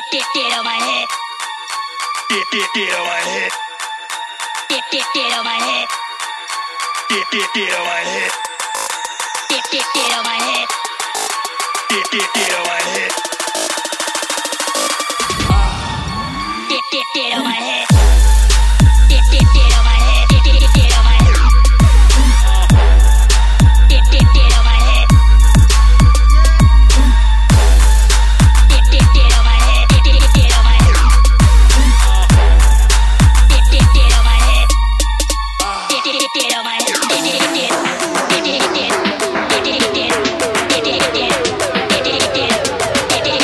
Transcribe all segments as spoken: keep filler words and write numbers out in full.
Get on my head. Get get get on my head. Get get get on my head. Get get get on my head. Get get get on my head. Get get get on my head. Get get get on my head. Get get get on my head. Get get get on my head. Get get get on my head. Get get get on my head. Get get get on my head. Get get get on my head. Get get get on my head. Get get get. Get get get. Get get get. Get get get. Get get get. Get get get.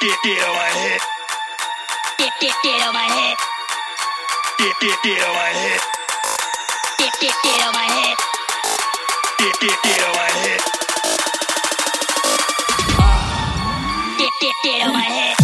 get, get on my head. Get, get, get on my head. Get, get, get on my head. Get, get, get on my head. Get, get, get on my head. Get, get, get on my head.